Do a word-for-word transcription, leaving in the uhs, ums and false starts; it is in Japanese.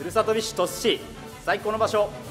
るさと美市鳥栖市最高の場所